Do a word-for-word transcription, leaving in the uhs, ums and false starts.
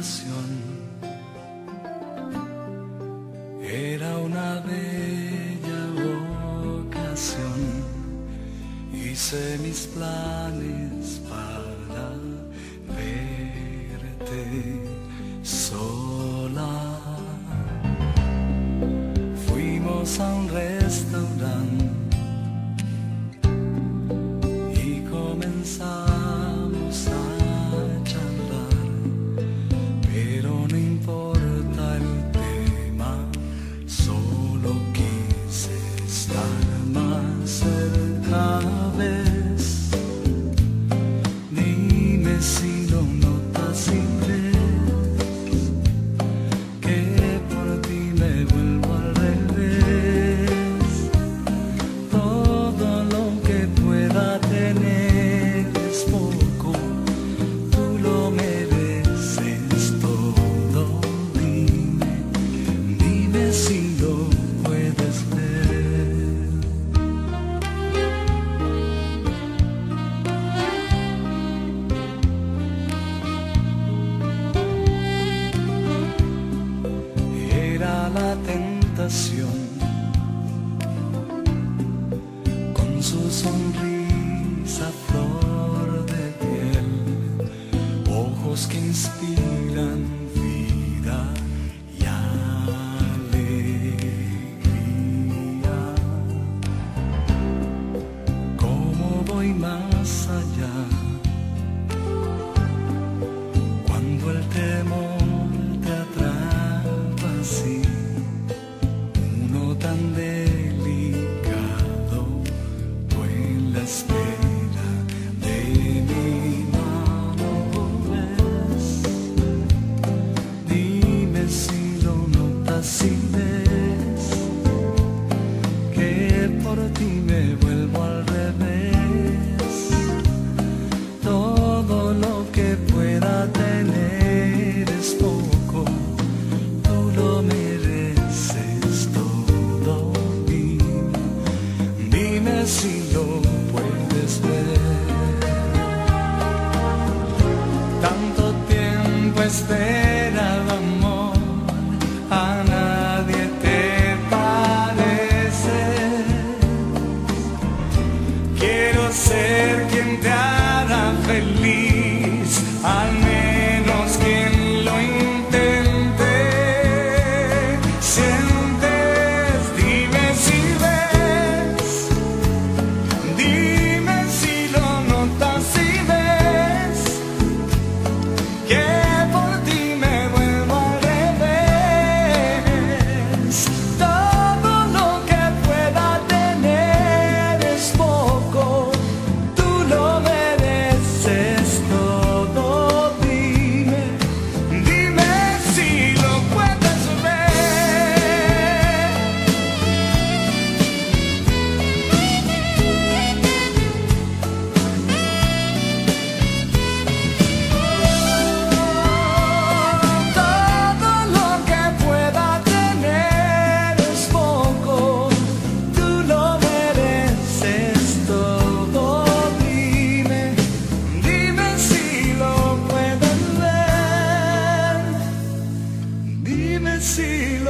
tentación. Era una bella ocasión. Hice mis planes para verte sola. Fuimos a un restaurante y comenzamos a charlar, pero no importa el tema, solo quise estar más cerca. ¿Ves? Dime si lo notas y ves que por ti me vuelvo al revés. Todo lo que pueda tener es poco, tú lo mereces todo. Dime, dime si lo puedes ver. Era la tentación, con su sonrisa flor de piel, ojos que inspiran vida y alegría. ¿Cómo voy más allá cuando el temor te atrapa así? Uno tan delicado, tú en la espera de mi mano. ¿Ves? Dime si lo notas, si ves que por ti me vuelvo al revés. Todo lo que pueda tener es poco, tú lo mereces todo. Dime, dime si lo puedes ver. Tanto tiempo esperaba amor, a nadie te parece. Quiero ser quien te hará feliz, al menos quien lo intente. Sientes, dime si ves, dime si lo notas, si ves que por ti me vuelvo al revés. Todo lo que pueda tener es poco, tú lo mereces todo. Dime, dime si lo puedes ver. Todo lo que pueda tener es poco, tú lo mereces todo. Dime, dime si lo puedes ver. Dime si